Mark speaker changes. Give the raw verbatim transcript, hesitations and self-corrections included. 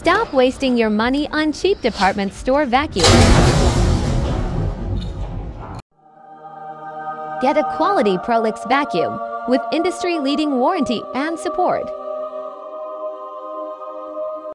Speaker 1: Stop wasting your money on cheap department store vacuums. Get a quality Prolux vacuum with industry-leading warranty and support.